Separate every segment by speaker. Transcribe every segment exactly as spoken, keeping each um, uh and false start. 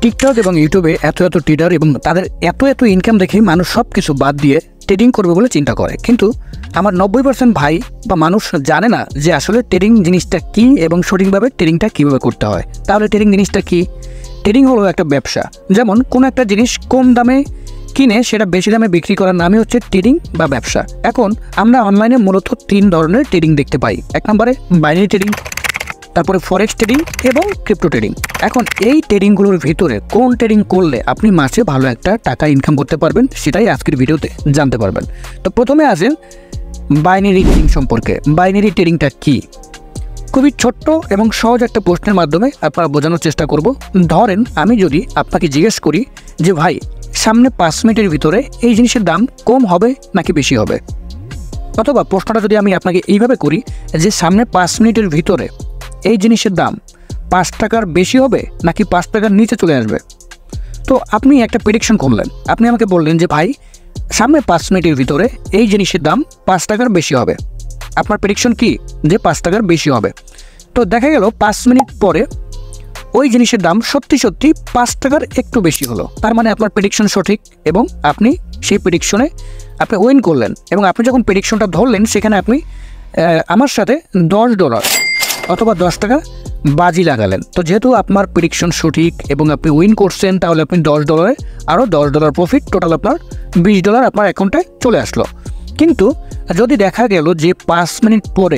Speaker 1: TikTok এবং ইউটিউবে এত এত ট্রেডার এবং তাদের এত এত ইনকাম দেখে মানুষ সব কিছু বাদ দিয়ে ট্রেডিং করবে বলে চিন্তা করে, কিন্তু আমার নব্বই পার্সেন্ট ভাই বা মানুষ জানে না যে আসলে ট্রেডিং জিনিসটা কী এবং সঠিকভাবে ট্রেডিংটা কীভাবে করতে হয়। তাহলে ট্রেডিং জিনিসটা কী? ট্রেডিং হলো একটা ব্যবসা। যেমন কোনো একটা জিনিস কম দামে কিনে সেটা বেশি দামে বিক্রি করার নামই হচ্ছে ট্রেডিং বা ব্যবসা। এখন আমরা অনলাইনে মূলত তিন ধরনের ট্রেডিং দেখতে পাই। এক নম্বরে বাইনারি ট্রেডিং, তারপরে ফরেক্স ট্রেডিং এবং ক্রিপ্টো ট্রেডিং। এখন এই ট্রেডিংগুলোর ভিতরে কোন ট্রেডিং করলে আপনি মাসে ভালো একটা টাকা ইনকাম করতে পারবেন সেটাই আজকের ভিডিওতে জানতে পারবেন। তো প্রথমে আসেন বাইনারি ট্রেডিং সম্পর্কে। বাইনারি ট্রেডিংটা কী? খুবই ছোট্ট এবং সহজ একটা প্রশ্নের মাধ্যমে আপনারা বোঝানোর চেষ্টা করব। ধরেন আমি যদি আপনাকে জিজ্ঞেস করি যে ভাই সামনে পাঁচ মিনিটের ভিতরে এই জিনিসের দাম কম হবে নাকি বেশি হবে, অথবা প্রশ্নটা যদি আমি আপনাকে এইভাবে করি যে সামনে পাঁচ মিনিটের ভিতরে এই জিনিসের দাম পাঁচ টাকার বেশি হবে নাকি পাঁচ টাকার নিচে চলে আসবে, তো আপনি একটা প্রেডিকশন করলেন। আপনি আমাকে বললেন যে ভাই সামনে পাঁচ মিনিটের ভিতরে এই জিনিসের দাম পাঁচ টাকার বেশি হবে। আপনার প্রেডিকশন কি? যে পাঁচ টাকার বেশি হবে। তো দেখা গেল পাঁচ মিনিট পরে ওই জিনিসের দাম সত্যি সত্যি পাঁচ টাকার একটু বেশি হলো। তার মানে আপনার প্রেডিকশন সঠিক এবং আপনি সেই প্রেডিকশনে আপনি উইন করলেন। এবং আপনি যখন প্রেডিকশনটা ধরলেন সেখানে আপনি আমার সাথে দশ ডলার অথবা দশ টাকা বাজি লাগালেন। তো যেহেতু আপনার প্রেডিকশন সঠিক এবং আপনি উইন করছেন, তাহলে আপনি দশ ডলারে আরও দশ ডলার প্রফিট, টোটাল আপনার বিশ ডলার আপনার অ্যাকাউন্টে চলে আসলো। কিন্তু যদি দেখা গেল যে পাঁচ মিনিট পরে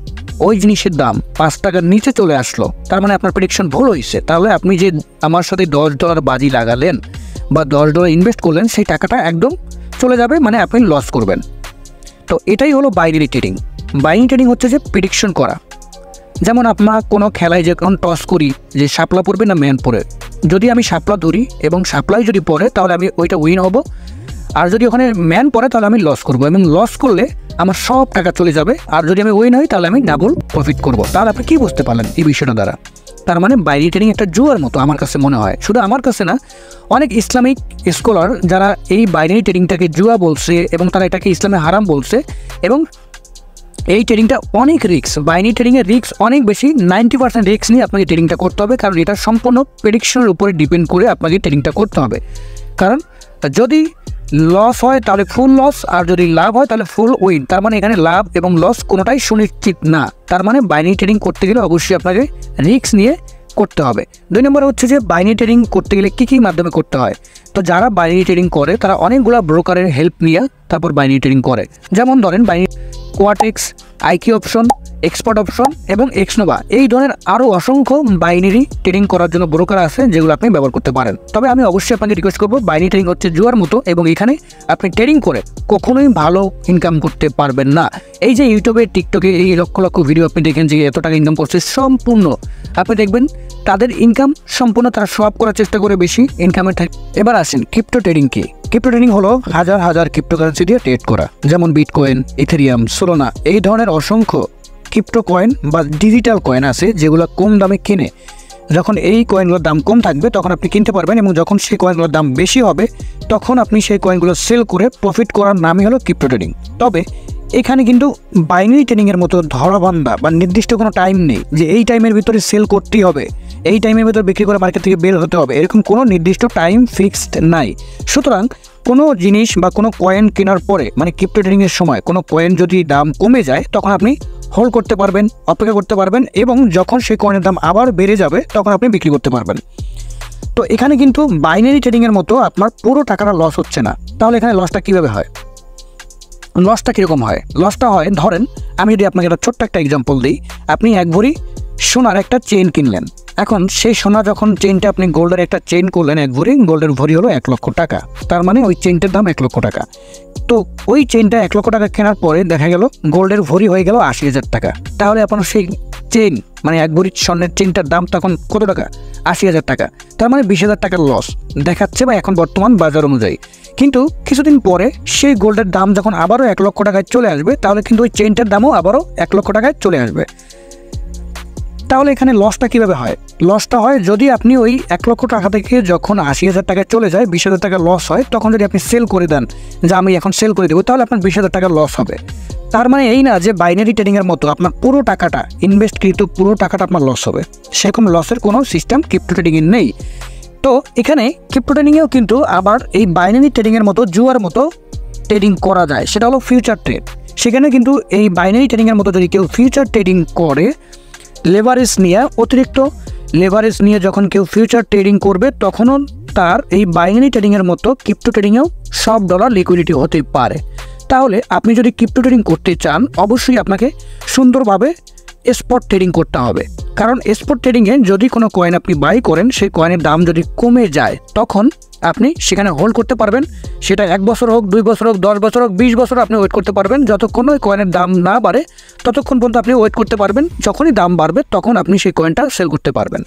Speaker 1: ওই জিনিসের দাম পাঁচ টাকার নিচে চলে আসলো, তার মানে আপনার প্রেডিকশন ভুল হয়েছে। তাহলে আপনি যে আমার সাথে দশ ডলার বাজি লাগালেন বা দশ ডলার ইনভেস্ট করলেন সেই টাকাটা একদম চলে যাবে, মানে আপনি লস করবেন। তো এটাই হলো বাইনারি ট্রেডিং। বাইনারি ট্রেডিং হচ্ছে যে প্রেডিকশন করা। যেমন আপনার কোনো খেলায় যখন টস করি যে শাপলা পড়বে না ম্যান পড়ে, যদি আমি শাপলা ধরি এবং শাপলাই যদি পড়ে তাহলে আমি ওইটা উইন হব, আর যদি ওখানে ম্যান পড়ে তাহলে আমি লস করব, এবং লস করলে আমার সব টাকা চলে যাবে। আর যদি আমি উইন হই তাহলে আমি ডাবল প্রফিট করব। তাহলে আপনি কী বুঝতে পারলেন এই বিষয়টা দ্বারা? তার মানে বাইনারি ট্রেডিং একটা জুয়ার মতো আমার কাছে মনে হয়। শুধু আমার কাছে না, অনেক ইসলামিক স্কলার যারা এই বাইনারি ট্রেডিংটাকে জুয়া বলছে এবং তারা এটাকে ইসলামে হারাম বলছে, এবং এই ট্রেডিংটা অনেক রিস্ক। বাইনারি ট্রেডিংয়ের রিস্ক অনেক বেশি, নাইনটি পার্সেন্ট রিস্ক নিয়ে আপনাকে ট্রেডিংটা করতে হবে, কারণ এটা সম্পূর্ণ প্রেডিকশনের উপরে ডিপেন্ড করে আপনাকে ট্রেডিংটা করতে হবে। কারণ যদি লস হয় তাহলে ফুল লস, আর যদি লাভ হয় তাহলে ফুল উইন। তার মানে এখানে লাভ এবং লস কোনোটাই সুনিশ্চিত না। তার মানে বাইনারি ট্রেডিং করতে গেলে অবশ্যই আপনাকে রিস্ক নিয়ে করতে হবে। দুই নম্বরে হচ্ছে যে বাইনারি ট্রেডিং করতে গেলে কী কী মাধ্যমে করতে হয়। তো যারা বাইনারি ট্রেডিং করে তারা অনেকগুলো ব্রোকারের হেল্প নিয়ে তারপর বাইনারি ট্রেডিং করে। যেমন ধরেন binary Quotex, IQ option, expert option এবং এক্সনোভা, এই ধরনের আরও অসংখ্য বাইনারি ট্রেডিং করার জন্য ব্রোকার আছে যেগুলো আপনি ব্যবহার করতে পারেন। তবে আমি অবশ্যই আপনাকে রিকোয়েস্ট করবো, বাইনারি ট্রেডিং হচ্ছে জুয়ার মতো এবং এখানে আপনি ট্রেডিং করে কখনোই ভালো ইনকাম করতে পারবেন না। এই যে ইউটিউবে টিকটকে এই লক্ষ লক্ষ ভিডিও আপনি দেখেন যে এত টাকা ইনকাম করছে, সম্পূর্ণ আপনি দেখবেন তাদের ইনকাম সম্পূর্ণ তারা শো আপ করার চেষ্টা করে বেশি ইনকামের থাকে। এবার আসেন ক্রিপ্টো ট্রেডিং কি। ক্রিপ্টো ট্রেডিং হলো হাজার হাজার ক্রিপ্টোকারেন্সি দিয়ে ট্রেড করা, যেমন বিটকয়েন, ইথেরিয়াম, সোলানা, এই ধরনের অসংখ্য ক্রিপ্টো কয়েন বা ডিজিটাল কয়েন আছে যেগুলো কম দামে কিনে যখন এই কয়েনগুলোর দাম কম থাকবে তখন আপনি কিনতে পারবেন, এবং যখন সেই কয়েনগুলোর দাম বেশি হবে তখন আপনি সেই কয়েনগুলো সেল করে প্রফিট করার নামই হলো ক্রিপ্টো ট্রেডিং। তবে এখানে কিন্তু বাইনারি ট্রেডিংয়ের মতো ধরাবান্ধা বা নির্দিষ্ট কোনো টাইম নেই যে এই টাইমের ভিতরে সেল করতেই হবে, এই টাইমের ভিতরে বিক্রি করে মার্কেট থেকে বের হতে হবে, এরকম কোনো নির্দিষ্ট টাইম ফিক্সড নাই। সুতরাং কোনো জিনিস বা কোনো কয়েন কেনার পরে, মানে ক্রিপ্টো ট্রেডিংয়ের সময় কোনো কয়েন যদি দাম কমে যায় তখন আপনি হোল্ড করতে পারবেন, অপেক্ষা করতে পারবেন, এবং যখন সেই কয়েনের দাম আবার বেড়ে যাবে তখন আপনি বিক্রি করতে পারবেন। তো এখানে কিন্তু বাইনারি ট্রেডিংয়ের মতো আপনার পুরো টাকাটা লস হচ্ছে না। তাহলে এখানে লসটা কীভাবে হয়? লসটা কীরকম হয়? লসটা হয়, ধরেন আমি যদি আপনাকে একটা ছোট্ট একটা এক্সাম্পল দিই। আপনি এক ভরি সোনার একটা চেইন কিনলেন। এখন সেই সোনা যখন চেইনটা আপনি গোল্ডের একটা চেইন করলেন, এক ভরি, গোল্ডের ভরি হলো এক লক্ষ টাকা। তার মানে ওই চেইনটার দাম এক লক্ষ টাকা। তো ওই চেইনটা এক লক্ষ টাকা কেনার পরে দেখা গেল গোল্ডের ভরি হয়ে গেল আশি হাজার টাকা। তাহলে আপনার সেই চেইন মানে এক ভরি স্বর্ণের চেইনটার দাম তখন কত টাকা? আশি হাজার টাকা। তার মানে বিশ হাজার টাকার লস দেখাচ্ছে বা এখন বর্তমান বাজার অনুযায়ী। কিন্তু কিছুদিন পরে সেই গোল্ডের দাম যখন আবারও এক লক্ষ টাকায় চলে আসবে তাহলে কিন্তু ওই চেইনটার দামও আবারও এক লক্ষ টাকায় চলে আসবে। তাহলে এখানে লসটা কীভাবে হয়? লসটা হয় যদি আপনি ওই এক লক্ষ টাকা থেকে যখন আশি হাজার টাকায় চলে যায়, বিশ হাজার টাকা লস হয়, তখন যদি আপনি সেল করে দেন যে আমি এখন সেল করে দেবো, তাহলে আপনার বিশ হাজার টাকা লস হবে। তার মানে এই না যে বাইনারি ট্রেডিংয়ের মতো আপনার পুরো টাকাটা ইনভেস্টকৃত পুরো টাকাটা আপনার লস হবে, সেরকম লসের কোনো সিস্টেম ক্রিপ্টো ট্রেডিংয়ে নেই। তো এখানে ক্রিপ্টো ট্রেডিংয়েও কিন্তু আবার এই বাইনারি ট্রেডিংয়ের মতো জুয়ার মতো ট্রেডিং করা যায়, সেটা হলো ফিউচার ট্রেড। সেখানে কিন্তু এই বাইনারি ট্রেডিংয়ের মতো যদি কেউ ফিউচার ট্রেডিং করে, লেভারেজ নিয়ে অতিরিক্ত লেভারেজ নিয়ে যখন কেউ ফিউচার ট্রেডিং করবে, তখনও তার এই বাইনারি ট্রেডিংয়ের মতো ক্রিপ্টো ট্রেডিংয়েও সব ডলার লিকুইডিটি হতে পারে। তাহলে আপনি যদি ক্রিপ্টো ট্রেডিং করতে চান, অবশ্যই আপনাকে সুন্দরভাবে স্পট ট্রেডিং করতে হবে। কারণ স্পট ট্রেডিংয়ে যদি কোনো কয়েন আপনি বাই করেন, সেই কয়েনের দাম যদি কমে যায়, তখন আপনি সেখানে হোল্ড করতে পারবেন। সেটা এক বছর হোক, দুই বছর হোক, দশ বছর হোক, বিশ বছর আপনি ওয়েট করতে পারবেন। যতক্ষণ ওই কয়েনের দাম না বাড়ে ততক্ষণ পর্যন্ত আপনি ওয়েট করতে পারবেন। যখনই দাম বাড়বে তখন আপনি সেই কয়েনটা সেল করতে পারবেন।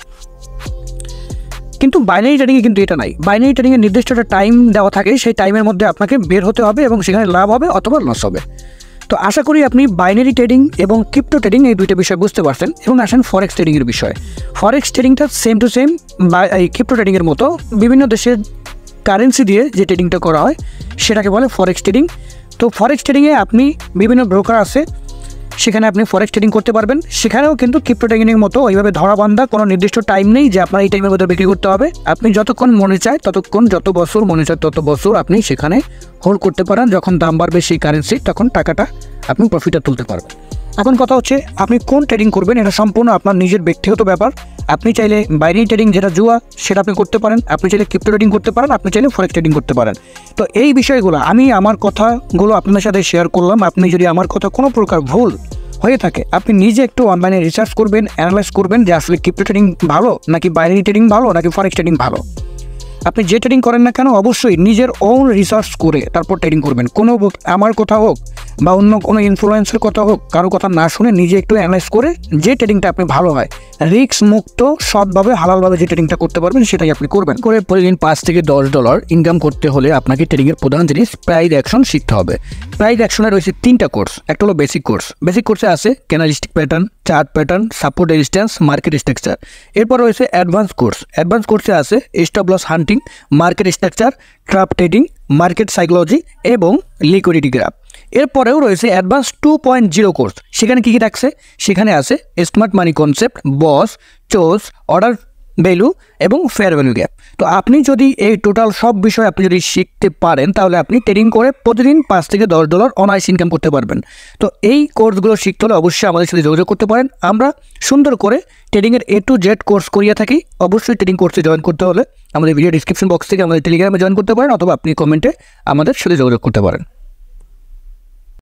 Speaker 1: কিন্তু বাইনারি ট্রেডিংয়ে কিন্তু এটা নাই। বাইনারি ট্রেডিংয়ে নির্দিষ্ট একটা টাইম দেওয়া থাকে, সেই টাইমের মধ্যে আপনাকে বের হতে হবে এবং সেখানে লাভ হবে অথবা লস হবে। তো আশা করি আপনি বাইনারি ট্রেডিং এবং ক্রিপ্টো ট্রেডিং এই দুইটা বিষয় বুঝতে পারছেন। এবং আসেন ফরেক্স ট্রেডিংয়ের বিষয়ে। ফরেক্স ট্রেডিংটা সেম টু সেম বা এই ক্রিপ্টো ট্রেডিংয়ের মতো বিভিন্ন দেশের কারেন্সি দিয়ে যে ট্রেডিংটা করা হয় সেটাকে বলে ফরেক্স ট্রেডিং। তো ফরেক্স ট্রেডিংয়ে আপনি বিভিন্ন ব্রোকার আছে, সেখানে আপনি ফরেক্স ট্রেডিং করতে পারবেন। সেখানেও কিন্তু ক্রিপ্টো ট্রেডিংয়ের মতো ওইভাবে ধরাবান্ধা কোনো নির্দিষ্ট টাইম নেই যে আপনার এই টাইমের মধ্যে বিক্রি করতে হবে। আপনি যতক্ষণ মনে চায় ততক্ষণ, যত বছর মনে চায় তত বছর আপনি সেখানে হোল্ড করতে পারেন। যখন দাম বাড়বে সেই কারেন্সি, তখন টাকাটা আপনি প্রফিটে তুলতে পারবেন। এখন কথা হচ্ছে আপনি কোন ট্রেডিং করবেন, এটা সম্পূর্ণ আপনার নিজের ব্যক্তিগত ব্যাপার। আপনি চাইলে বাইনারি ট্রেডিং যেটা জুয়া সেটা আপনি করতে পারেন, আপনি চাইলে ক্রিপ্টো ট্রেডিং করতে পারেন, আপনি চাইলে ফরেক্স ট্রেডিং করতে পারেন। তো এই বিষয়গুলো আমি আমার কথাগুলো আপনাদের সাথে শেয়ার করলাম। আপনি যদি আমার কথা কোনো প্রকার ভুল হয়ে থাকে, আপনি নিজে একটু অনলাইনে রিসার্চ করবেন, অ্যানালাইজ করবেন যে আসলে ক্রিপ্টো ট্রেডিং ভালো নাকি বাইনারি ট্রেডিং ভালো নাকি ফরেক্স ট্রেডিং ভালো। আপনি যে ট্রেডিং করেন না কেন, অবশ্যই নিজের ওন রিসার্চ করে তারপর ট্রেডিং করবেন। কোনো আমার কথা হোক বা অন্য কোনো ইনফ্লুয়েন্সের কথা হোক, কারো কথা না শুনে নিজে একটু অ্যানালাইজ করে যে ট্রেডিংটা আপনি ভালো হয়, রিস্ক মুক্ত সৎভাবে হালালভাবে যে ট্রেডিংটা করতে পারবেন সেটাই আপনি করবেন। করে প্রতিদিন পাঁচ থেকে দশ ডলার ইনকাম করতে হলে আপনাকে ট্রেডিংয়ের প্রধান জিনিস প্রাইস অ্যাকশন শিখতে হবে। প্রাইস অ্যাকশনে রয়েছে তিনটা কোর্স। একটা হলো বেসিক কোর্স। বেসিক কোর্সে আছে candlestick pattern, chart pattern, support resistance, market structure. এরপর রয়েছে অ্যাডভান্স কোর্স। অ্যাডভান্স কোর্সে আছে stop loss hunting, market structure, trap trading, market psychology এবং লিকুইডিটি গ্রাফ। এরপরেও রয়েছে advance two point zero course. সেখানে কী কী রাখছে? সেখানে আছে smart money concept, BOS, CHOCH, order value এবং ফেয়ার ভ্যালু গ্যাপ। তো আপনি যদি এই টোটাল সব বিষয় আপনি যদি শিখতে পারেন, তাহলে আপনি ট্রেডিং করে প্রতিদিন পাঁচ থেকে দশ ডলার অনায়াস ইনকাম করতে পারবেন। তো এই কোর্সগুলো শিখতে হলে অবশ্যই আমাদের সাথে যোগাযোগ করতে পারেন। আমরা সুন্দর করে ট্রেডিংয়ের এ টু জেড কোর্স করিয়ে থাকি। অবশ্যই ট্রেডিং কোর্সে জয়েন করতে হলে আমাদের ভিডিও ডিসক্রিপশন বক্স থেকে আমাদের টেলিগ্রামে জয়েন করতে পারেন, অথবা আপনি কমেন্টে আমাদের সাথে যোগাযোগ করতে পারেন।